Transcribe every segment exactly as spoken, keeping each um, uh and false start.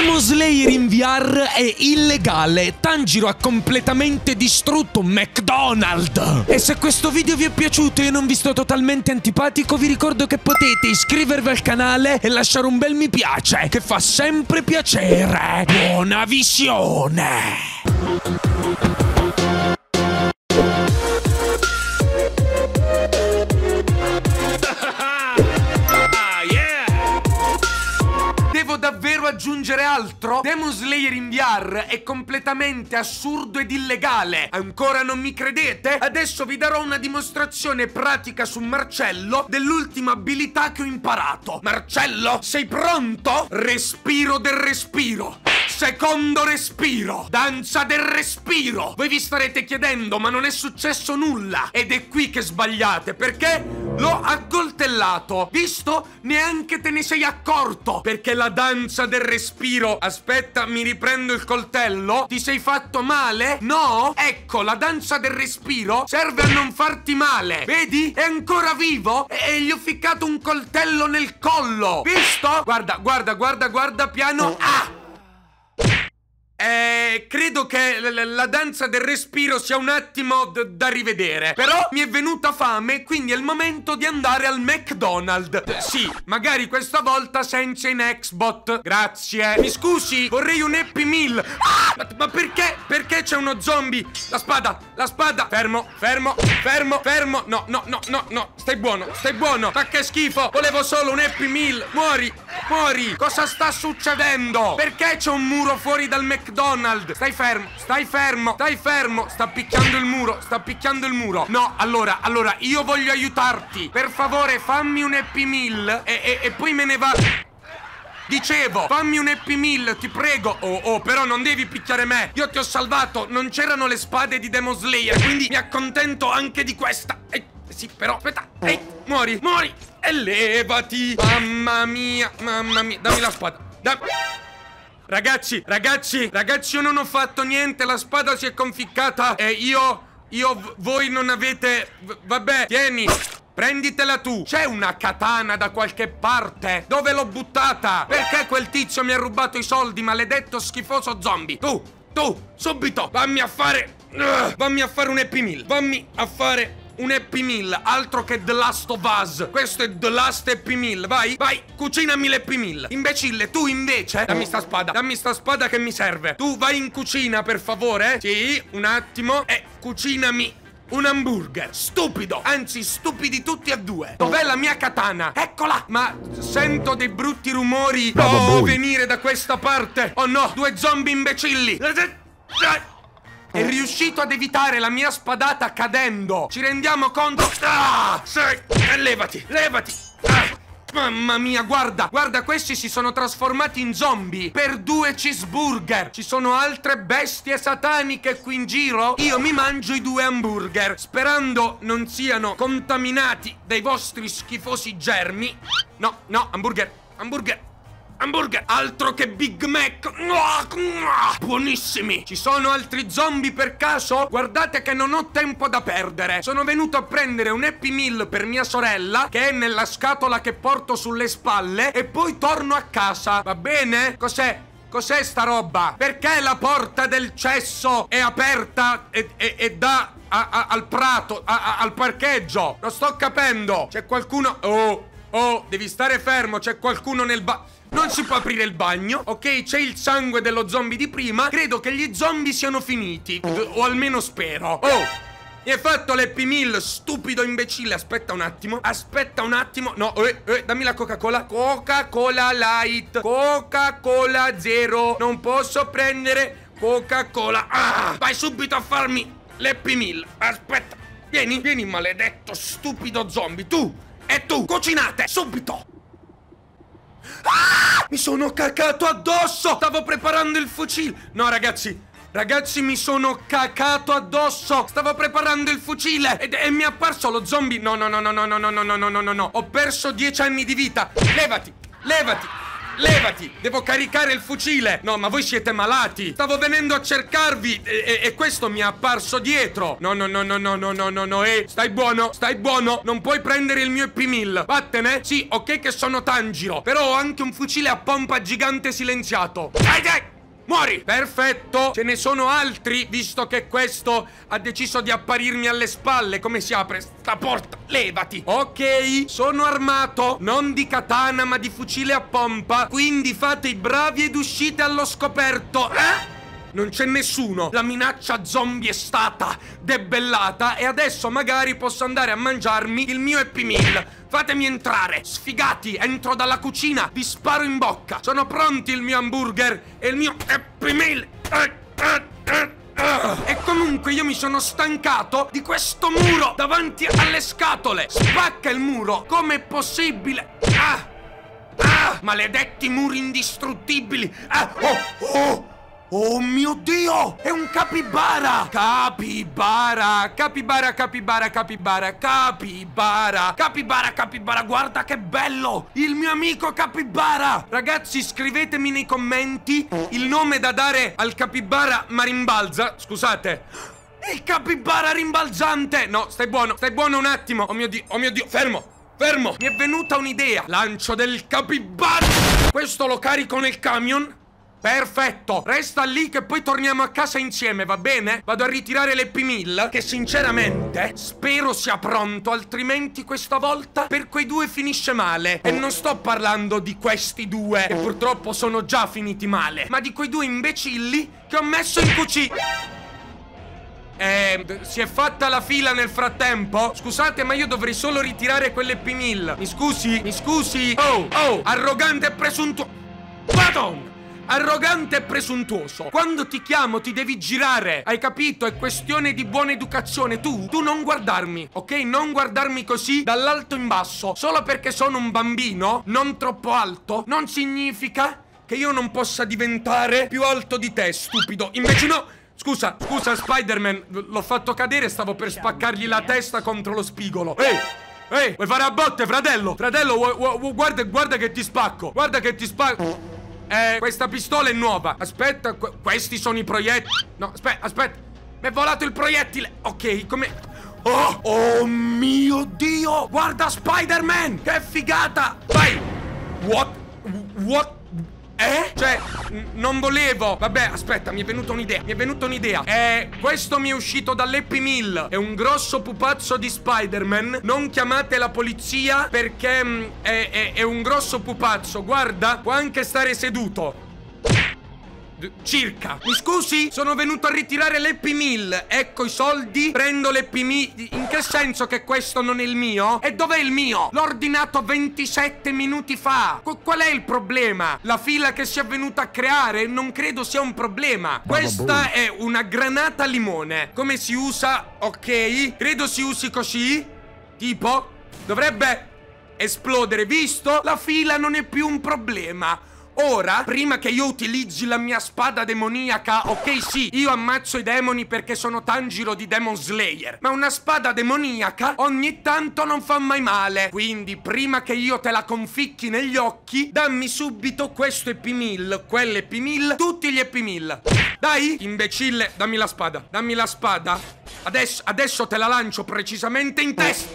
Demon Slayer in V R è illegale. Tanjiro ha completamente distrutto un McDonald's. E se questo video vi è piaciuto e io non vi sto totalmente antipatico, vi ricordo che potete iscrivervi al canale e lasciare un bel mi piace, che fa sempre piacere. Buona visione! Davvero aggiungere altro? Demon Slayer in V R è completamente assurdo ed illegale. Ancora non mi credete? Adesso vi darò una dimostrazione pratica su Marcello dell'ultima abilità che ho imparato. Marcello, sei pronto? Respiro del respiro. Secondo respiro. Danza del respiro. Voi vi starete chiedendo, ma non è successo nulla. Ed è qui che sbagliate, perché l'ho accoltellato. Visto? Neanche te ne sei accorto. Perché la danza del respiro... Aspetta, mi riprendo il coltello. Ti sei fatto male? No? Ecco, la danza del respiro serve a non farti male. Vedi? È ancora vivo e gli ho ficcato un coltello nel collo. Visto? Guarda, guarda, guarda, guarda, piano. Ah! Eh, credo che la danza del respiro sia un attimo da rivedere. Però mi è venuta fame, quindi è il momento di andare al McDonald's. Eh, sì, magari questa volta senza in Xbox. Grazie. Mi scusi, vorrei un Happy Meal. Ah, ma, ma perché? Perché c'è uno zombie? La spada, la spada. Fermo, fermo, fermo, fermo. No, no, no, no, no. Stai buono, stai buono. Ma che schifo. Volevo solo un Happy Meal. Muori, muori. Cosa sta succedendo? Perché c'è un muro fuori dal McDonald's? McDonald's, stai fermo, stai fermo, stai fermo. Sta picchiando il muro, sta picchiando il muro. No, allora, allora, io voglio aiutarti. Per favore, fammi un Happy Meal e, e, e poi me ne va. Dicevo, fammi un Happy Meal, ti prego. Oh, oh, però non devi picchiare me. Io ti ho salvato, non c'erano le spade di Demon Slayer, quindi mi accontento anche di questa. Eh, sì, però, aspetta. Ehi, muori, muori. E levati. Mamma mia, mamma mia. Dammi la spada. Dammi. Ragazzi, ragazzi, ragazzi, io non ho fatto niente, la spada si è conficcata e io, io, voi non avete, vabbè, tieni, prenditela tu. C'è una katana da qualche parte? Dove l'ho buttata? Perché quel tizio mi ha rubato i soldi, maledetto schifoso zombie? Tu, tu, subito, vammi a fare, uh, vammi a fare un Happy Meal, vammi a fare un Happy Meal, altro che The Last of Us. Questo è The Last Happy Meal. Vai, vai, cucinami l'Happy Meal. Imbecille, tu invece dammi sta spada, dammi sta spada che mi serve. Tu vai in cucina, per favore. Sì, un attimo. E cucinami un hamburger. Stupido, anzi stupidi tutti e due. Dov'è la mia katana? Eccola. Ma sento dei brutti rumori. Oh, venire da questa parte. Oh no, due zombie imbecilli. È riuscito ad evitare la mia spadata cadendo. Ci rendiamo conto? Ah, sei. Eh, levati, levati. Ah, mamma mia, guarda, guarda, questi si sono trasformati in zombie per due cheeseburger. Ci sono altre bestie sataniche qui in giro. Io mi mangio i due hamburger, sperando non siano contaminati dai vostri schifosi germi. No, no, hamburger, hamburger. Hamburger, altro che Big Mac. Buonissimi. Ci sono altri zombie per caso? Guardate che non ho tempo da perdere. Sono venuto a prendere un Happy Meal per mia sorella, che è nella scatola che porto sulle spalle, e poi torno a casa. Va bene? Cos'è? Cos'è sta roba? Perché la porta del cesso è aperta e, e, e dà a, a, al prato, a, a, al parcheggio? Lo sto capendo. C'è qualcuno... Oh, oh, devi stare fermo. C'è qualcuno nel ba... Non si può aprire il bagno, ok? C'è il sangue dello zombie di prima. Credo che gli zombie siano finiti, o almeno spero. Oh, mi hai fatto l'Happy Meal, stupido imbecille. Aspetta un attimo, aspetta un attimo. No, eh, eh, dammi la Coca-Cola. Coca-Cola Light, Coca-Cola Zero. Non posso prendere Coca-Cola. Ah, vai subito a farmi l'Happy Meal. Aspetta, vieni, vieni maledetto stupido zombie. Tu e tu, cucinate, subito. Ah! Mi sono cacato addosso! Stavo preparando il fucile! No, ragazzi, ragazzi, mi sono cacato addosso! Stavo preparando il fucile ed, e mi è apparso lo zombie! No, no, no, no, no, no, no, no, no, no, no, no, no! Ho perso dieci anni di vita! Levati! Levati! levati! Devo caricare il fucile! No, ma voi siete malati! Stavo venendo a cercarvi e, e, e questo mi è apparso dietro! No, no, no, no, no, no, no, no, no, eh! Stai buono, stai buono! Non puoi prendere il mio Happy Meal! Vattene! Sì, ok che sono Tanjiro, però ho anche un fucile a pompa gigante silenziato! Dai, dai! Muori! Perfetto! Ce ne sono altri, visto che questo ha deciso di apparirmi alle spalle. Come si apre sta porta? Levati! Ok, sono armato. Non di katana, ma di fucile a pompa. Quindi fate i bravi ed uscite allo scoperto. Eh? Non c'è nessuno. La minaccia zombie è stata debellata e adesso magari posso andare a mangiarmi il mio Happy Meal. Fatemi entrare, sfigati, entro dalla cucina, vi sparo in bocca. Sono pronti il mio hamburger e il mio Happy Meal. E comunque io mi sono stancato di questo muro davanti alle scatole. Spacca il muro, com'è possibile? Ah, ah, maledetti muri indistruttibili. Ah, oh, oh. Oh mio Dio! È un capibara! Capibara! Capibara, capibara, capibara, capibara! Capibara, capibara, guarda che bello! Il mio amico capibara! Ragazzi, scrivetemi nei commenti il nome da dare al capibara marimbalza. Scusate. Il capibara rimbalzante! No, stai buono, stai buono un attimo. Oh mio Dio, oh mio Dio, fermo! Fermo! Mi è venuta un'idea. Lancio del capibara! Questo lo carico nel camion. Perfetto, resta lì che poi torniamo a casa insieme, va bene? Vado a ritirare l'Happy Meal, che sinceramente spero sia pronto, altrimenti questa volta per quei due finisce male. E non sto parlando di questi due, che purtroppo sono già finiti male, ma di quei due imbecilli che ho messo in cucina. Eh, si è fatta la fila nel frattempo? Scusate, ma io dovrei solo ritirare quell'Happy Meal. Mi scusi? Mi scusi? Oh, oh, arrogante e presuntuoso. Madonna! Arrogante e presuntuoso. Quando ti chiamo ti devi girare. Hai capito? È questione di buona educazione. Tu, tu non guardarmi, ok? Non guardarmi così dall'alto in basso. Solo perché sono un bambino, non troppo alto, non significa che io non possa diventare più alto di te, stupido. Invece no. Scusa, scusa Spider-Man, l'ho fatto cadere, stavo per spaccargli la testa contro lo spigolo. Ehi! Ehi, vuoi fare a botte, fratello? Fratello, vuoi, vuoi, guarda, guarda che ti spacco. Guarda che ti spacco. Eh, questa pistola è nuova. Aspetta, que questi sono i proiettili. No, aspetta, aspetta. Mi è volato il proiettile. Ok, come... Oh, oh mio Dio. Guarda Spider-Man. Che figata. Vai. What? What? Eh? Cioè, non volevo. Vabbè, aspetta, mi è venuta un'idea. Mi è venuta un'idea. Eh, questo mi è uscito dall'Happy Meal. È un grosso pupazzo di Spider-Man. Non chiamate la polizia perché mh, è, è, è un grosso pupazzo. Guarda, può anche stare seduto. Circa. Mi scusi? Sono venuto a ritirare l'Happy Meal. Ecco i soldi. Prendo l'Happy Meal. In che senso che questo non è il mio? E dov'è il mio? L'ho ordinato ventisette minuti fa. Qu Qual è il problema? La fila che si è venuta a creare non credo sia un problema. Questa è una granata limone. Come si usa? Ok. Credo si usi così. Tipo. Dovrebbe esplodere. Visto? La fila non è più un problema. Ora, prima che io utilizzi la mia spada demoniaca, ok sì, io ammazzo i demoni perché sono Tanjiro di Demon Slayer, ma una spada demoniaca ogni tanto non fa mai male. Quindi, prima che io te la conficchi negli occhi, dammi subito questo Happy Meal, quell'Happy Meal, tutti gli Happy Meal. Dai, imbecille, dammi la spada, dammi la spada. Adesso, adesso te la lancio precisamente in testa.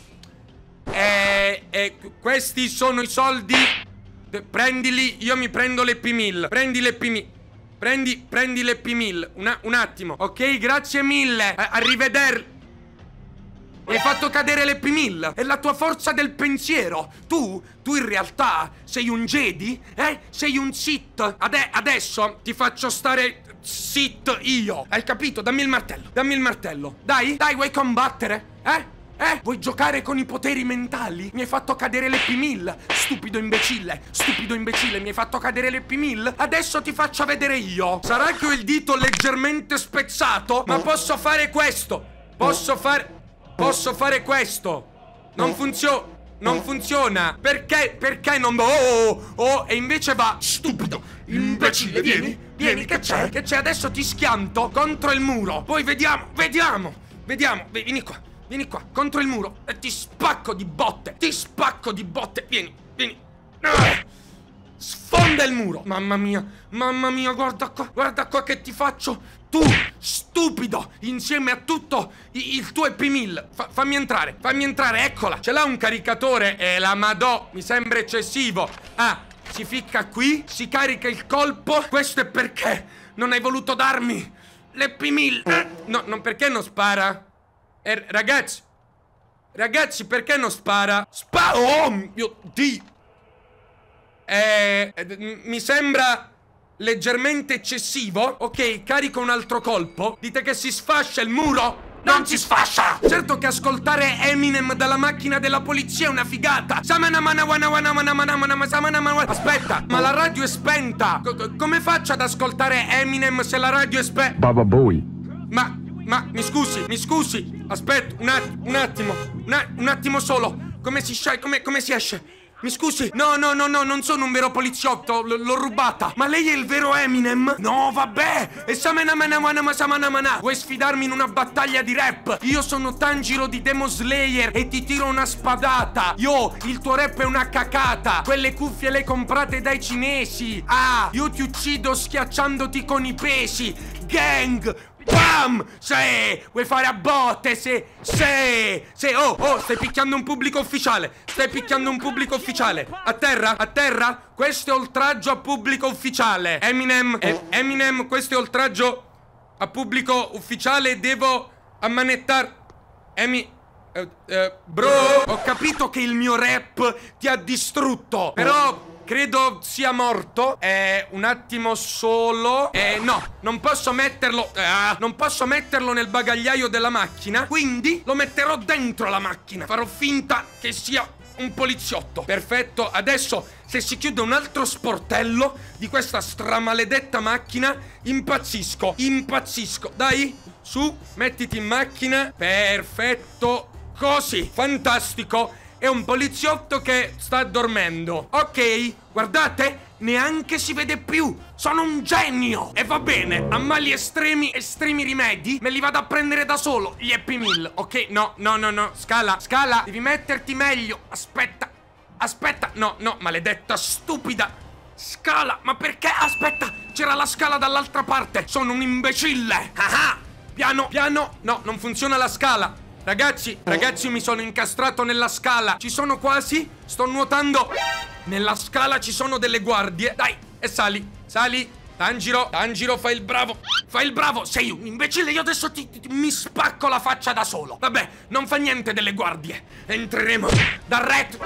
E, e questi sono i soldi. Prendili, io mi prendo l'Happy Meal. Prendi l'Happy Meal. Prendi, prendi l'Happy Meal. Una, un attimo. Ok, grazie mille. A arrivederci. Hai fatto cadere l'Happy Meal. È la tua forza del pensiero. Tu, tu in realtà sei un Jedi? Eh? Sei un Sith. Ade adesso ti faccio stare Sith io. Hai capito? Dammi il martello. Dammi il martello. Dai, dai, vuoi combattere? Eh? Eh? Vuoi giocare con i poteri mentali? Mi hai fatto cadere l'Happy Meal. Stupido imbecille. Stupido imbecille, mi hai fatto cadere l'Happy Meal. Adesso ti faccio vedere io. Sarà che ho il dito leggermente spezzato, ma posso fare questo. Posso fare... Posso fare questo. Non funziona. Non funziona. Perché? Perché non... Oh, oh, oh. E invece va... Stupido imbecille, vieni. Vieni, che c'è? Che c'è? Adesso ti schianto contro il muro. Poi vediamo, vediamo. Vediamo, vieni qua. Vieni qua, contro il muro e ti spacco di botte. Ti spacco di botte. Vieni, vieni. sfonda il muro. Mamma mia, mamma mia, guarda qua, guarda qua che ti faccio. Tu, stupido, insieme a tutto il tuo Happy Meal. Fa, fammi entrare, fammi entrare, eccola. Ce l'ha un caricatore? E la madò, mi sembra eccessivo. Ah, si ficca qui, si carica il colpo. Questo è perché non hai voluto darmi l'Happy Meal. Eh, no, non perché non spara. Eh, ragazzi, ragazzi, perché non spara? Spa... Oh, mio Dio. Eh, mi sembra leggermente eccessivo. Ok, carico un altro colpo. Dite che si sfascia il muro? Non si sfascia! Certo che ascoltare Eminem dalla macchina della polizia è una figata. Aspetta, ma la radio è spenta. C come faccio ad ascoltare Eminem se la radio è spenta? Baba Bowie. Ma, ma, mi scusi, mi scusi. Aspetta, un, att un attimo, un, un attimo solo. Come si sceglie, come, come si esce? Mi scusi? No, no, no, no, non sono un vero poliziotto, l'ho rubata. Ma lei è il vero Eminem? No, vabbè. E vuoi sfidarmi in una battaglia di rap? Io sono Tanjiro di Demon Slayer e ti tiro una spadata. Yo, il tuo rap è una cacata. Quelle cuffie le comprate dai cinesi. Ah, io ti uccido schiacciandoti con i pesi. Gang! Bam! Se vuoi fare a botte, se, se, se, oh, oh, stai picchiando un pubblico ufficiale. Stai picchiando un pubblico ufficiale. A terra, a terra. Questo è oltraggio a pubblico ufficiale. Eminem, eh, Eminem, questo è oltraggio a pubblico ufficiale. Devo ammanettar. Emi, eh, eh, bro, ho capito che il mio rap ti ha distrutto, però credo sia morto. Eh, un attimo solo. Eh, no, non posso metterlo. Eh, non posso metterlo nel bagagliaio della macchina. Quindi lo metterò dentro la macchina. Farò finta che sia un poliziotto. Perfetto. Adesso, se si chiude un altro sportello di questa stramaledetta macchina, impazzisco. Impazzisco. Dai, su, mettiti in macchina. Perfetto. Così. Fantastico. È un poliziotto che sta dormendo. Ok, guardate, neanche si vede più. Sono un genio. E va bene, a mali estremi, estremi rimedi, me li vado a prendere da solo, gli Happy Meal. Ok, no, no, no, no, Scala, Scala, devi metterti meglio. Aspetta, aspetta, no, no, maledetta stupida Scala, ma perché? Aspetta, c'era la scala dall'altra parte. Sono un imbecille. Ah, piano, piano, no, non funziona la scala. Ragazzi, ragazzi, io mi sono incastrato nella scala. Ci sono quasi, sto nuotando. Nella scala ci sono delle guardie. Dai, e sali, sali. Tanjiro, Tanjiro, fai il bravo. Fai il bravo, sei un imbecille. Io adesso ti, ti, mi spacco la faccia da solo. Vabbè, non fa niente delle guardie. Entreremo dal retro.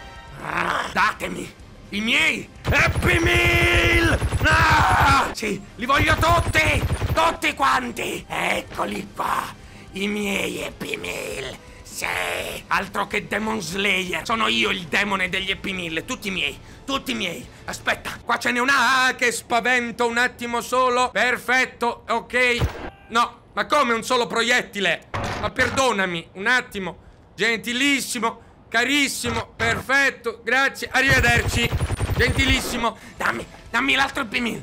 Ah, datemi i miei Happy Meal. Ah, sì, li voglio tutti. Tutti quanti. Eccoli qua, i miei Happy Meal. Sì, altro che Demon Slayer. Sono io il demone degli Happy Meal. Tutti miei, tutti miei. Aspetta, qua ce n'è una. Ah, che spavento, un attimo solo. Perfetto, ok. No, ma come un solo proiettile? Ma perdonami, un attimo. Gentilissimo, carissimo, perfetto, grazie, arrivederci. Gentilissimo, dammi, dammi l'altro Happy Meal.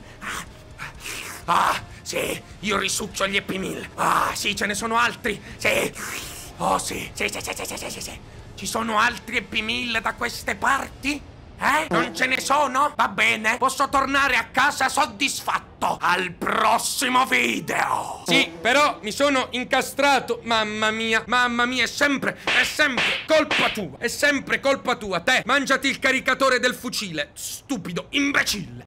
Ah, ah, sì, io risuccio gli Happy Meal. Ah, sì, ce ne sono altri, sì. Oh, sì, sì, sì, sì, sì, sì, sì, sì. Ci sono altri Happy Meal da queste parti? Eh? Non ce ne sono? Va bene, posso tornare a casa soddisfatto. Al prossimo video. Sì, però mi sono incastrato. Mamma mia, mamma mia, è sempre, è sempre colpa tua. È sempre colpa tua. Te, mangiati il caricatore del fucile. Stupido, imbecille.